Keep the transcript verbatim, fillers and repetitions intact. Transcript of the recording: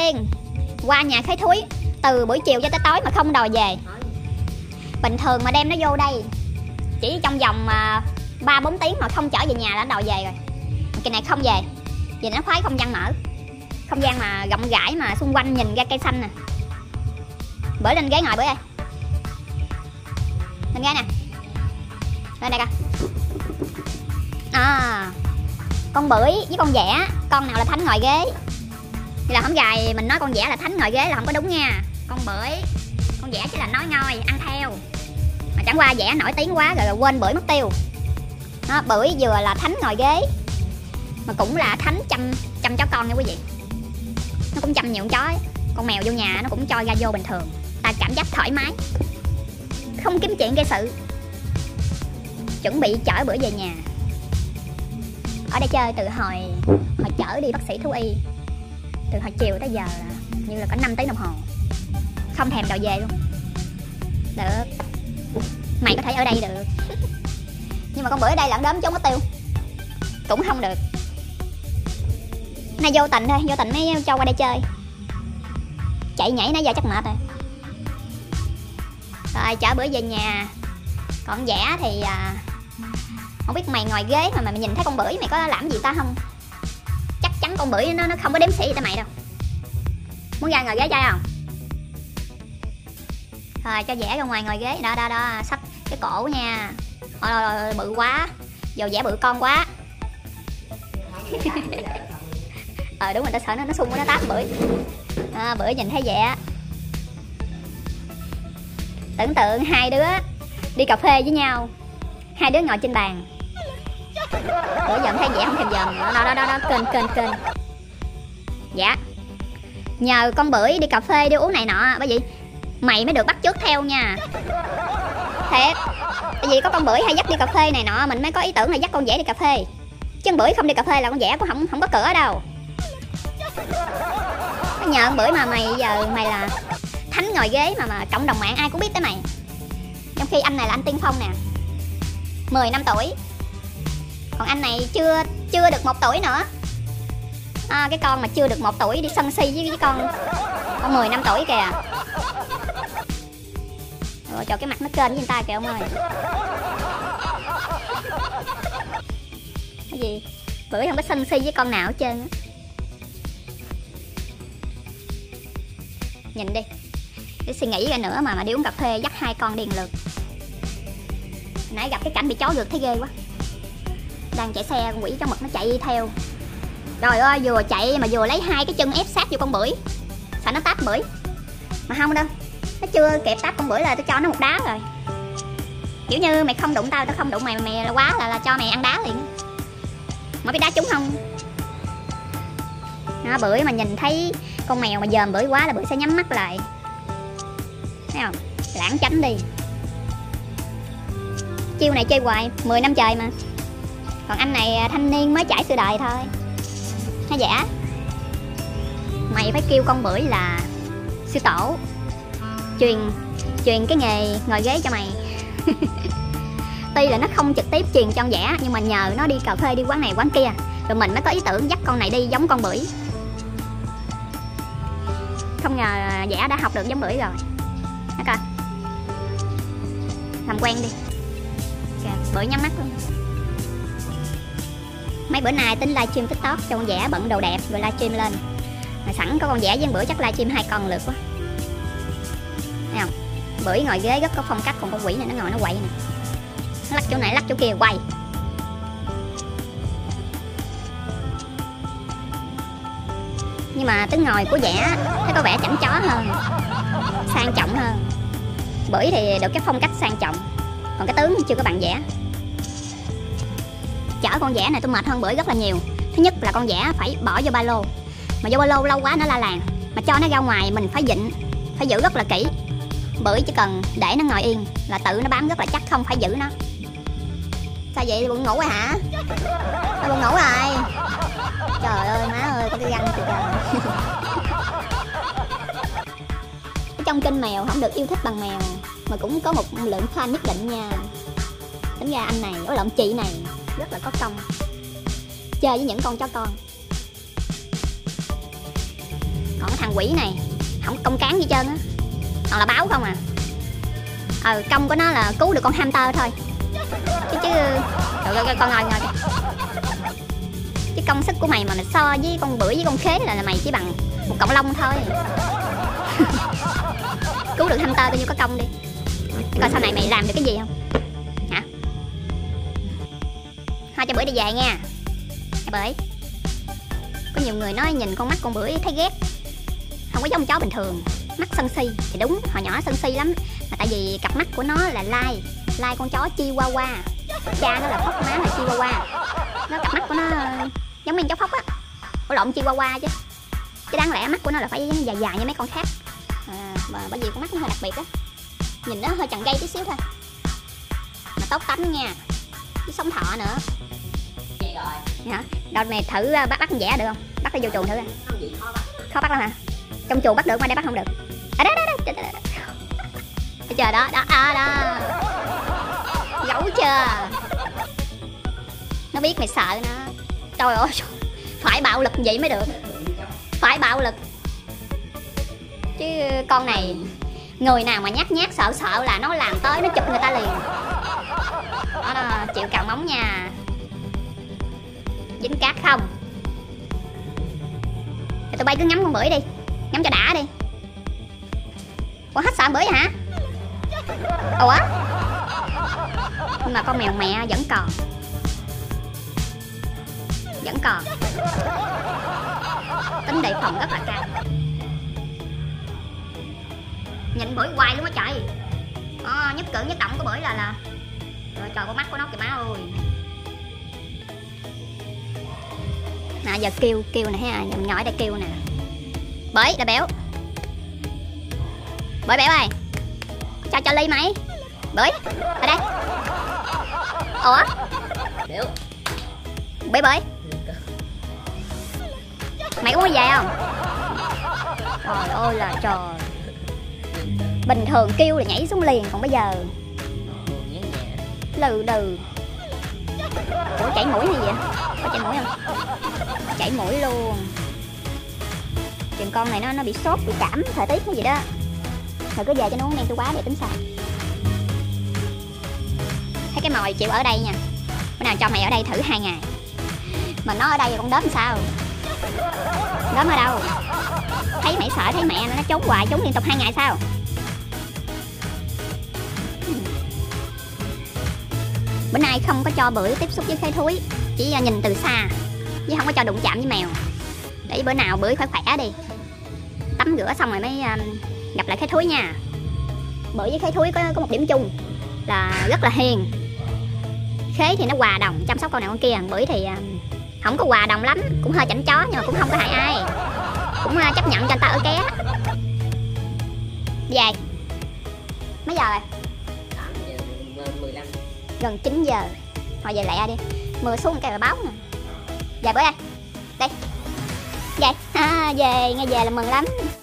Tiên qua nhà Khế Thúi từ buổi chiều cho tới tối mà không đòi về. Bình thường mà đem nó vô đây chỉ trong vòng ba bốn tiếng mà không chở về nhà là nó đòi về rồi. Kỳ này không về, vì nó khoái không gian mở, không gian mà rộng rãi mà xung quanh nhìn ra cây xanh nè. Bữa lên ghế ngồi bữa ơi, lên ghế nè, lên đây coi. À, con bưởi với con vẽ, con nào là thánh ngồi ghế? Thì là không gài mình nói con vẽ là thánh ngồi ghế là không có đúng nha. Con bưởi, con vẽ chỉ là nói ngồi ăn theo, mà chẳng qua vẽ nổi tiếng quá rồi, rồi quên bưởi mất tiêu. Đó, bưởi vừa là thánh ngồi ghế mà cũng là thánh chăm chăm chó con nha quý vị. Nó cũng chăm nhiều con chó ấy. Con mèo vô nhà nó cũng cho ra vô bình thường, ta cảm giác thoải mái, không kiếm chuyện gây sự. Chuẩn bị chở bữa về nhà. Ở đây chơi từ hồi hồi chở đi bác sĩ thú y, từ hồi chiều tới giờ là như là có năm tiếng đồng hồ, không thèm đòi về luôn. Được, mày có thể ở đây được. Nhưng mà con bữa ở đây là đốm trốn mất tiêu cũng không được. Nay vô tình thôi, vô tình mới cho qua đây chơi. Chạy nhảy nãy giờ chắc mệt rồi. Rồi chở bữa về nhà. Còn vẽ thì à, không biết mày ngồi ghế mà mày nhìn thấy con bưởi mày có làm gì ta không? Chắc chắn con bưởi nó nó không có đếm xỉ gì tới mày đâu. Muốn ra ngồi ghế chơi không? Rồi cho vẽ ra ngoài ngồi ghế. Đó đó đó, xách cái cổ nha. Ôi, ôi, ôi, bự quá. Giờ vẽ bự con quá. Ờ đúng rồi, ta sợ nó nó sung nó táp bưởi. À, bữa nhìn thấy vẽ. Tưởng tượng hai đứa đi cà phê với nhau, hai đứa ngồi trên bàn. Bữa giờ thấy vẽ không thèm dòm. Đó đó đó, đó. Kênh kênh kênh. Dạ, nhờ con bưởi đi cà phê đi uống này nọ, bởi vì mày mới được bắt chước theo nha. Thiệt, tại vì có con bưởi hay dắt đi cà phê này nọ, mình mới có ý tưởng là dắt con vẽ đi cà phê. Chứ con bưởi không đi cà phê là con vẽ cũng không không có cửa đâu. Nhờ con bưởi mà mày giờ mày là thánh ngồi ghế mà mà cộng đồng mạng ai cũng biết tới mày. Trong khi anh này là anh tiên phong nè, mười năm tuổi, còn anh này chưa chưa được một tuổi nữa. À, cái con mà chưa được một tuổi đi sân si với cái con con mười năm tuổi kìa. Rồi cho cái mặt nó kênh với người ta kìa ông ơi. Cái gì? Bữa không có sân si với con nào hết trơn á. Nhìn đi, để suy nghĩ ra nữa mà mà đi uống cà phê dắt hai con điền lượt. Nãy gặp cái cảnh bị chó rượt thấy ghê quá. Đang chạy xe con quỷ chó mực nó chạy theo. Trời ơi, vừa chạy mà vừa lấy hai cái chân ép sát vô con bưởi, sợ nó táp bưởi. Mà không đâu, nó chưa kịp táp con bưởi là tôi cho nó một đá rồi. Kiểu như mày không đụng tao, tao không đụng mày, mày là quá là, là cho mày ăn đá liền. Mà biết đá trúng không? Nó bưởi mà nhìn thấy con mèo mà dòm bưởi quá là bưởi sẽ nhắm mắt lại. Thấy không? Lãng tránh đi. Chiêu này chơi hoài mười năm trời mà. Còn anh này thanh niên mới trải sự đời thôi. Nó giả. Mày phải kêu con bưởi là sư tổ, Truyền Truyền cái nghề ngồi ghế cho mày. Tuy là nó không trực tiếp truyền cho con vẽ, nhưng mà nhờ nó đi cà phê đi quán này quán kia, rồi mình mới có ý tưởng dắt con này đi giống con bưởi. Không ngờ vẽ đã học được giống bưởi rồi. Nó coi, làm quen đi. Kìa, bưởi nhắm mắt luôn. Mấy bữa nay tính livestream TikTok cho con vẽ bận đồ đẹp rồi livestream lên. Mà sẵn có con vẽ với con bưởi chắc livestream hai con lượt quá. Thấy không? Bưởi ngồi ghế rất có phong cách, còn con quỷ này nó ngồi nó quậy nè. Nó lắc chỗ này lắc chỗ kia quay. Nhưng mà tính ngồi của vẽ thấy có vẻ chảnh chó hơn, sang trọng hơn. Bưởi thì được cái phong cách sang trọng, còn cái tướng chưa có bạn vẽ. Chở con vẽ này tôi mệt hơn bưởi rất là nhiều. Thứ nhất là con vẽ phải bỏ vô ba lô, mà vô ba lô lâu quá nó la làng. Mà cho nó ra ngoài mình phải vịn, phải giữ rất là kỹ. Bưởi chỉ cần để nó ngồi yên là tự nó bám rất là chắc, không phải giữ nó. Sao vậy, buồn ngủ rồi hả? Tôi buồn ngủ rồi. Trời ơi má ơi, có cái răng kìa trời. Trong kênh mèo không được yêu thích bằng mèo, mà cũng có một lượng fan nhất định nha. Tính ra anh này, ối lộn chị này rất là có công chơi với những con chó con. Còn cái thằng quỷ này không có công cán gì trơn á, toàn là báo không à. Ờ công của nó là cứu được con hamster thôi, chứ chứ trời ơi con ngồi ngồi chứ công sức của mày mà mày so với con bưởi với con khế là, là mày chỉ bằng một cọng lông thôi. Cứu được hamster bao nhiêu có công đi, để coi sau này mày làm được cái gì không hả. Thôi cho bưởi đi về nha. Bưởi, có nhiều người nói nhìn con mắt con bưởi thấy ghét, không có giống chó bình thường, mắt sân si. Thì đúng, hồi nhỏ sân si lắm, mà tại vì cặp mắt của nó là lai lai con chó Chihuahua, cha nó là Phốc, má là Chihuahua. Nó cặp mắt của nó giống như chó Phốc á, của lộn Chihuahua chứ chứ đáng lẽ mắt của nó là phải dài dài như mấy con khác à, mà bởi vì con mắt nó hơi đặc biệt á, nhìn nó hơi chằn gây tí xíu thôi mà tốt tánh nha, chứ sống thọ nữa. Vậy rồi hả? Đâu mày thử bắt bắt con vẽ được không? Bắt nó vô chuồng thử à? Khó bắt lắm hả? Trong chuồng bắt được, ngoài đây bắt không được. À, đó, đó, đó, đó, đó. Chờ đó, đó, à, đó. Gấu chưa? Nó biết mày sợ nó. Trời ơi, phải bạo lực vậy mới được. Phải bạo lực. Chứ con này, người nào mà nhát nhát sợ sợ là nó làm tới, nó chụp người ta liền. Đó, chịu cào móng nha. Dính cát không? Thì tụi bay cứ ngắm con bưởi đi, ngắm cho đã đi. Ủa hết sợ bưởi hả? Ủa? Nhưng mà con mèo mẹ vẫn còn, vẫn còn tính đề phòng rất là cao. Nhìn bưởi hoài luôn á trời. À, nhất cử nhất động của bưởi là là rồi trời, con mắt của nó kìa má ơi. Nè giờ kêu kêu nè, thấy à, mình ngồi ở đây kêu nè. Bưởi là béo. Bưởi béo ơi, cho cho ly mày. Bưởi ở đây. Ủa béo bưởi bưởi mày có muốn về không? Trời ơi là trời, bình thường kêu là nhảy xuống liền, còn bây giờ lừ đừ. Ủa chảy mũi hay gì vậy? Có chảy mũi không? Chảy mũi luôn. Chừng con này nó nó bị sốt, bị cảm thời tiết cái gì đó. Rồi cứ về cho nó uống men tiêu hóa để tính sao. Thấy cái mồi chịu ở đây nha. Bữa nào cho mày ở đây thử hai ngày. Mà nó ở đây con đớm sao? Đớm ở đâu? Thấy mày sợ thấy mẹ nó trốn hoài, trốn liên tục hai ngày sao? Bữa nay không có cho bưởi tiếp xúc với khế thúi, chỉ nhìn từ xa, chứ không có cho đụng chạm với mèo. Để bữa nào bưởi khỏe khỏe đi, tắm rửa xong rồi mới um, gặp lại khế thúi nha. Bưởi với khế thúi có, có một điểm chung là rất là hiền. Khế thì nó hòa đồng chăm sóc con này con kia, bưởi thì um, không có hòa đồng lắm, cũng hơi chảnh chó nhưng mà cũng không có hại ai, cũng uh, chấp nhận cho người ta ở ké. Về mấy giờ rồi? mười lăm. Gần chín giờ. Thôi về lẹ đi, mưa xuống cái là báo nè. Về bữa đây đây về à, về nghe về là mừng lắm.